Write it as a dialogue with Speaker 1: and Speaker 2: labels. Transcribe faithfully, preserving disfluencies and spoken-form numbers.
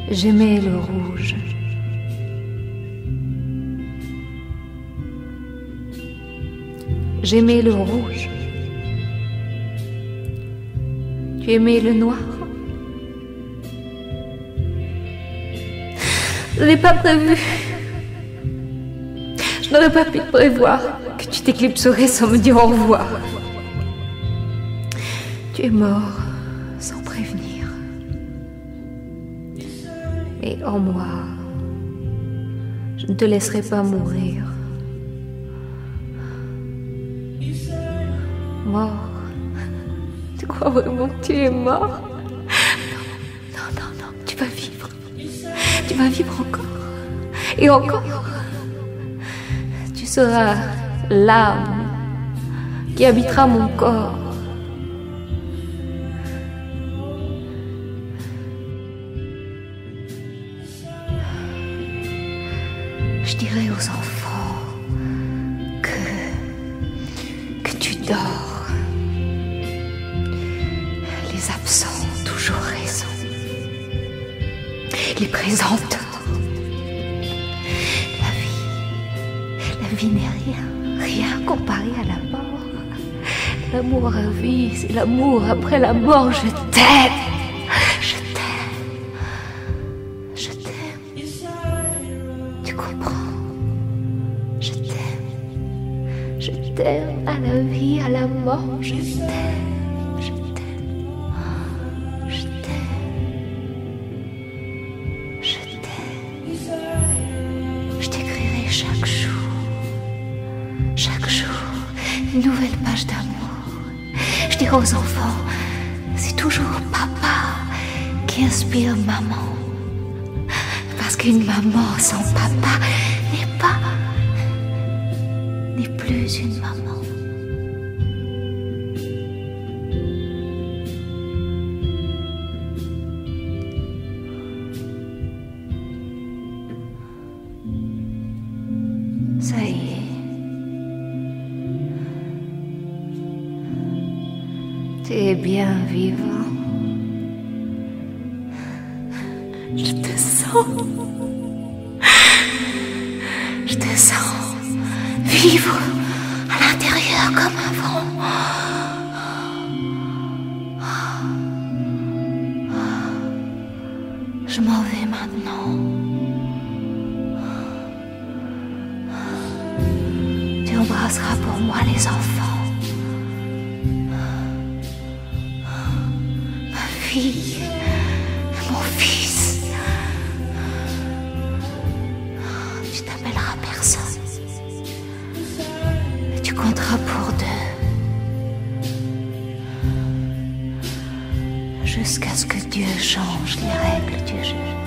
Speaker 1: J'aimais le rouge. J'aimais le rouge. Tu aimais le noir. Je n'ai pas prévu. Je n'aurais pas pu prévoir que tu t'éclipserais sans me dire au revoir. Tu es mort sans prévenir. Mais en moi, je ne te laisserai pas mourir. Mort? Tu crois vraiment que tu es mort? Non, non, non, tu vas vivre. Tu vas vivre encore. Et encore. Tu seras l'âme qui habitera mon corps. Je dirai aux enfants que, que tu dors. Les absents ont toujours raison. Les présents ont tort. La vie, la vie n'est rien, rien comparé à la mort. L'amour à vie, c'est l'amour après la mort. Je t'aime, je t'aime, je t'aime. Tu comprends? Je t'aime, je t'aime à la vie, à la mort. Je t'aime. Je t'écrirai chaque jour, chaque jour, une nouvelle page d'amour. Je dirai aux enfants, c'est toujours papa qui inspire maman. Parce qu'une maman sans papa n'est pas, n'est plus une maman. Ça y est. Tu es bien vivant. Je te sens. Je te sens vivre à l'intérieur comme avant. Je m'en vais maintenant. Tu embrasseras pour moi les enfants. Ma fille, mon fils. Tu t'appelleras personne. Mais tu compteras pour deux. Jusqu'à ce que Dieu change les règles du jeu.